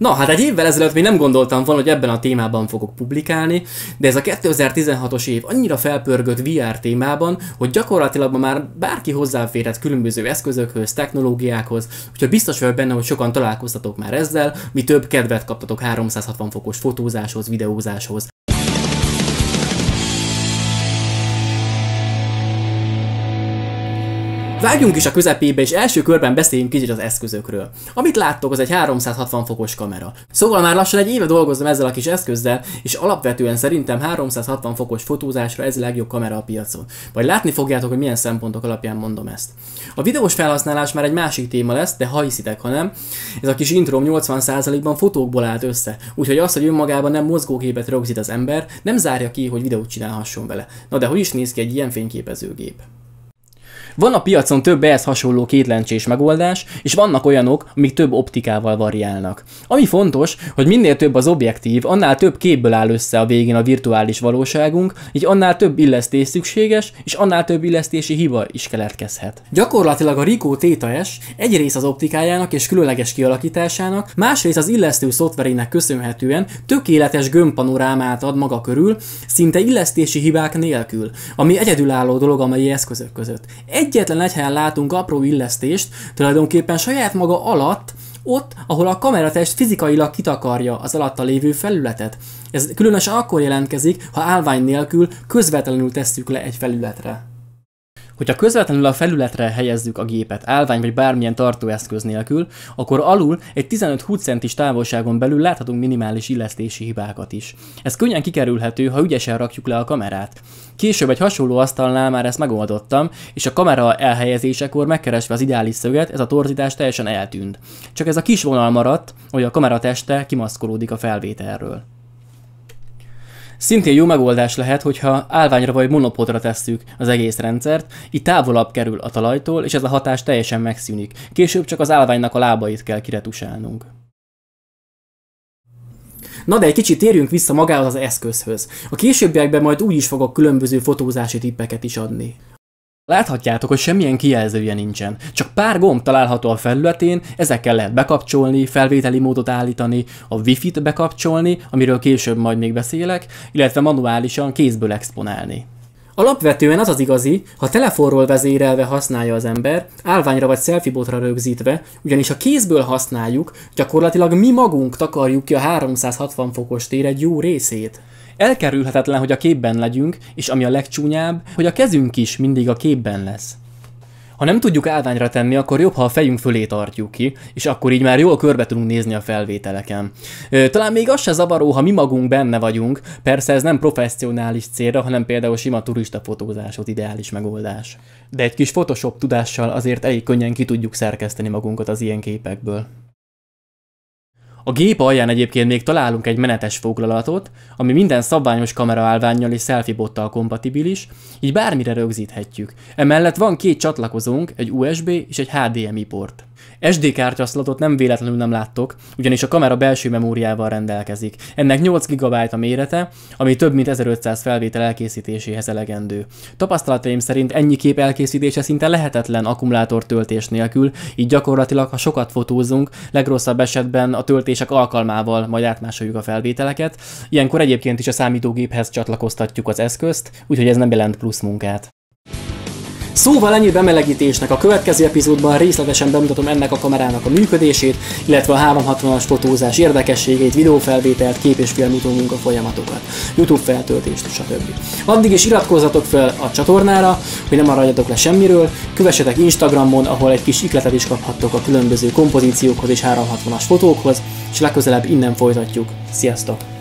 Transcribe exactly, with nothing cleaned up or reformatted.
Na, hát egy évvel ezelőtt még nem gondoltam volna, hogy ebben a témában fogok publikálni, de ez a kétezer-tizenhatos év annyira felpörgött vé er témában, hogy gyakorlatilag ma már bárki hozzáférhet különböző eszközökhöz, technológiákhoz, úgyhogy biztos vagyok benne, hogy sokan találkoztatok már ezzel, mi több kedvet kaptatok háromszázhatvan fokos fotózáshoz, videózáshoz. Vágjunk is a közepébe, és első körben beszéljünk kicsit az eszközökről. Amit láttok, az egy háromszázhatvan fokos kamera. Szóval már lassan egy éve dolgozom ezzel a kis eszközzel, és alapvetően szerintem háromszázhatvan fokos fotózásra ez a legjobb kamera a piacon. Majd látni fogjátok, hogy milyen szempontok alapján mondom ezt. A videós felhasználás már egy másik téma lesz, de ha hiszitek, ha nem, ez a kis introm nyolcvan százalékban fotókból állt össze. Úgyhogy az, hogy önmagában nem mozgóképet rögzít az ember, nem zárja ki, hogy videót csinálhasson vele. Na de hogy is néz ki egy ilyen fényképezőgép? Van a piacon több ehhez hasonló kétlencsés megoldás, és vannak olyanok, amik több optikával variálnak. Ami fontos, hogy minél több az objektív, annál több képből áll össze a végén a virtuális valóságunk, így annál több illesztés szükséges, és annál több illesztési hiba is keletkezhet. Gyakorlatilag a Ricoh Theta S egy rész az optikájának és különleges kialakításának, másrészt az illesztő szoftverének köszönhetően tökéletes gömbpanorámát ad maga körül, szinte illesztési hibák nélkül, ami egyedülálló dolog a mai eszközök között. Egyetlen egy helyen látunk apró illesztést, tulajdonképpen saját maga alatt, ott, ahol a kameratest fizikailag kitakarja az alatta lévő felületet. Ez különösen akkor jelentkezik, ha állvány nélkül közvetlenül tesszük le egy felületre. Hogyha közvetlenül a felületre helyezzük a gépet állvány vagy bármilyen tartóeszköz nélkül, akkor alul egy tizenöt-húsz centis távolságon belül láthatunk minimális illesztési hibákat is. Ez könnyen kikerülhető, ha ügyesen rakjuk le a kamerát. Később egy hasonló asztalnál már ezt megoldottam, és a kamera elhelyezésekor megkeresve az ideális szöget, ez a torzítás teljesen eltűnt. Csak ez a kis vonal maradt, hogy a kamera teste kimaszkolódik a felvételről. Szintén jó megoldás lehet, hogyha állványra vagy monopodra tesszük az egész rendszert, így távolabb kerül a talajtól, és ez a hatás teljesen megszűnik. Később csak az állványnak a lábait kell kiretusálnunk. Na de egy kicsit térjünk vissza magához az eszközhöz. A későbbiekben majd úgy is fogok különböző fotózási tippeket is adni. Láthatjátok, hogy semmilyen kijelzője nincsen. Csak pár gomb található a felületén, ezekkel lehet bekapcsolni, felvételi módot állítani, a Wi-Fi-t bekapcsolni, amiről később majd még beszélek, illetve manuálisan kézből exponálni. Alapvetően az az igazi, ha telefonról vezérelve használja az ember, állványra vagy selfiebotra rögzítve, ugyanis ha kézből használjuk, gyakorlatilag mi magunk takarjuk ki a háromszázhatvan fokos tér egy jó részét. Elkerülhetetlen, hogy a képben legyünk, és ami a legcsúnyább, hogy a kezünk is mindig a képben lesz. Ha nem tudjuk állványra tenni, akkor jobb, ha a fejünk fölé tartjuk ki, és akkor így már jól körbe tudunk nézni a felvételeken. Talán még az se zavaró, ha mi magunk benne vagyunk, persze ez nem professzionális célra, hanem például sima turista fotózáshoz ideális megoldás. De egy kis Photoshop tudással azért elég könnyen ki tudjuk szerkeszteni magunkat az ilyen képekből. A gép alján egyébként még találunk egy menetes foglalatot, ami minden szabványos kameraállvánnyal és selfiebottal kompatibilis, így bármire rögzíthetjük. Emellett van két csatlakozónk, egy u es bé és egy há dé em i port. es dé kártyaszlotot nem véletlenül nem láttok, ugyanis a kamera belső memóriával rendelkezik. Ennek nyolc gigabyte a mérete, ami több mint ezerötszáz felvétel elkészítéséhez elegendő. Tapasztalataim szerint ennyi kép elkészítése szinte lehetetlen akkumulátortöltés nélkül, így gyakorlatilag, ha sokat fotózunk, legrosszabb esetben a töltések alkalmával majd átmásoljuk a felvételeket. Ilyenkor egyébként is a számítógéphez csatlakoztatjuk az eszközt, úgyhogy ez nem jelent plusz munkát. Szóval ennyi bemelegítésnek, a következő epizódban részletesen bemutatom ennek a kamerának a működését, illetve a háromszázhatvanas fotózás érdekességeit, videófelvételt, kép- és filmutó folyamatokat, YouTube feltöltést, stb. Addig is iratkozzatok fel a csatornára, hogy ne maradjatok le semmiről, kövessetek Instagramon, ahol egy kis ikletet is kaphattok a különböző kompozíciókhoz és háromszázhatvanas fotókhoz, és legközelebb innen folytatjuk. Sziasztok!